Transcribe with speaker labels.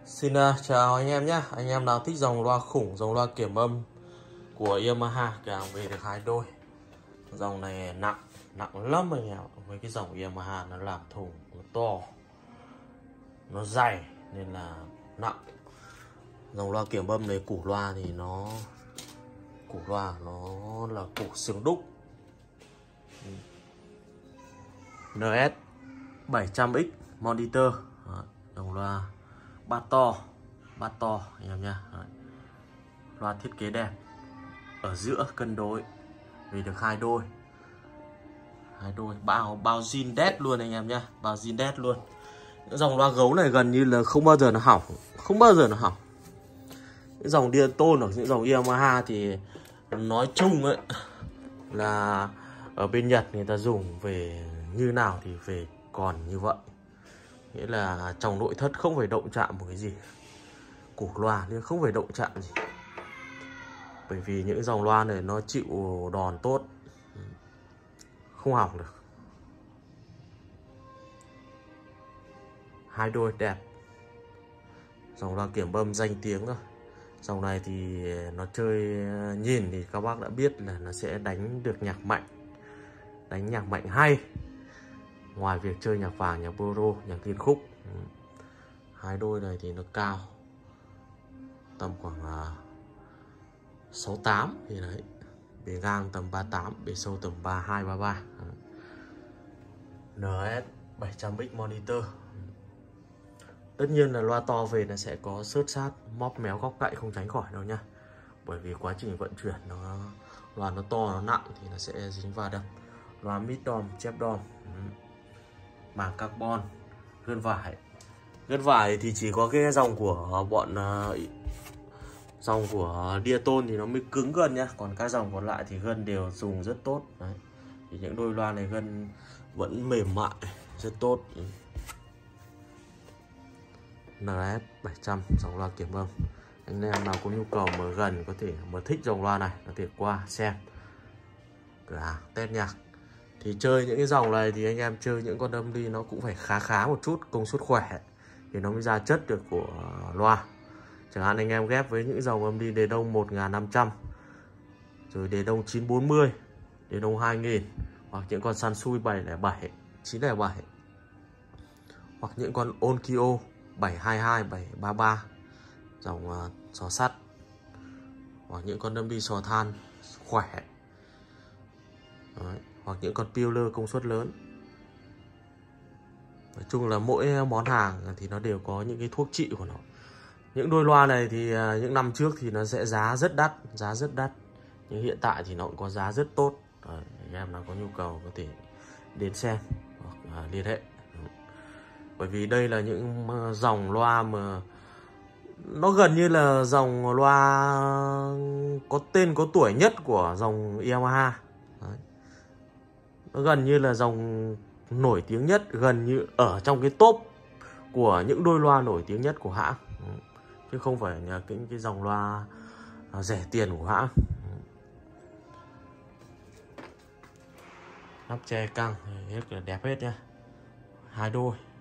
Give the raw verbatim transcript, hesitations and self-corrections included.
Speaker 1: Xin uh, chào anh em nhé. Anh em nào thích dòng loa khủng, dòng loa kiểm âm của Yamaha càng về được hai đôi. Dòng này nặng, nặng lắm anh em. Với cái dòng Yamaha nó làm thùng, nó to, nó dày nên là nặng. Dòng loa kiểm âm này củ loa thì nó củ loa nó là củ xương đúc en ét bảy trăm ích monitor. Đó, dòng loa bát to, bát to anh em nha. Loa thiết kế đẹp, ở giữa cân đối, về được hai đôi, hai đôi bao bao zin đét luôn anh em nhá, bao zin đét luôn. Những dòng loa gấu này gần như là không bao giờ nó hỏng, không bao giờ nó hỏng. Những dòng Diaton hoặc những dòng Yamaha thì nói chung ấy là ở bên Nhật người ta dùng về như nào thì về còn như vậy. Nghĩa là trong nội thất không phải động chạm một cái gì, củ loa nhưng không phải động chạm gì, bởi vì những dòng loa này nó chịu đòn tốt, không hỏng được. Hai đôi đẹp, dòng loa kiểm âm danh tiếng rồi. Dòng này thì nó chơi nhìn thì các bác đã biết là nó sẽ đánh được nhạc mạnh, đánh nhạc mạnh hay, ngoài việc chơi nhạc vàng, nhạc bolero, nhạc liên khúc. Hai đôi này thì nó cao tầm khoảng sáu tám thì đấy, bề ngang tầm ba tám, bề sâu tầm ba hai ba ba. en ét bảy trăm ích monitor. Tất nhiên là loa to về nó sẽ có xớt sát, móp méo, góc cạnh không tránh khỏi đâu nha. Bởi vì quá trình vận chuyển nó loa nó to, nó nặng thì nó sẽ dính va đập. Loa mid dom, chép dom, màng carbon, gân vải. Gân vải thì chỉ có cái dòng của bọn uh, dòng của Diaton thì nó mới cứng gân nhá, còn các dòng còn lại thì gân đều dùng rất tốt. Đấy. Thì những đôi loa này gân vẫn mềm mại, rất tốt. en ét bảy trăm, dòng loa kiểm âm. Anh em nào có nhu cầu mà gần có thể mà thích dòng loa này có thể qua xem cửa hàng test nhạc. Thì chơi những cái dòng này thì anh em chơi những con âm ly nó cũng phải khá khá một chút, công suất khỏe thì nó mới ra chất được của loa. Chẳng hạn anh em ghép với những dòng âm ly đề đông một nghìn năm trăm, rồi đề đông chín bốn mươi, đề đông hai nghìn, hoặc những con Sansui bảy không bảy, chín không bảy, hoặc những con Onkyo bảy hai hai, bảy ba ba, dòng uh, sò sắt, hoặc những con âm ly sò than khỏe. Đấy. Hoặc những con Peeler công suất lớn. Nói chung là mỗi món hàng thì nó đều có những cái thuốc trị của nó. Những đôi loa này thì uh, những năm trước thì nó sẽ giá rất đắt, giá rất đắt. Nhưng hiện tại thì nó cũng có giá rất tốt. Đấy, anh em nào có nhu cầu có thể đến xem hoặc uh, liên hệ. Bởi vì đây là những dòng loa mà nó gần như là dòng loa có tên có tuổi nhất của dòng Yamaha. Đấy. Nó gần như là dòng nổi tiếng nhất, gần như ở trong cái top của những đôi loa nổi tiếng nhất của hãng. Đấy. Chứ không phải là cái, cái dòng loa rẻ tiền của hãng. Nắp che căng hết là đẹp hết nhá. Hai đôi.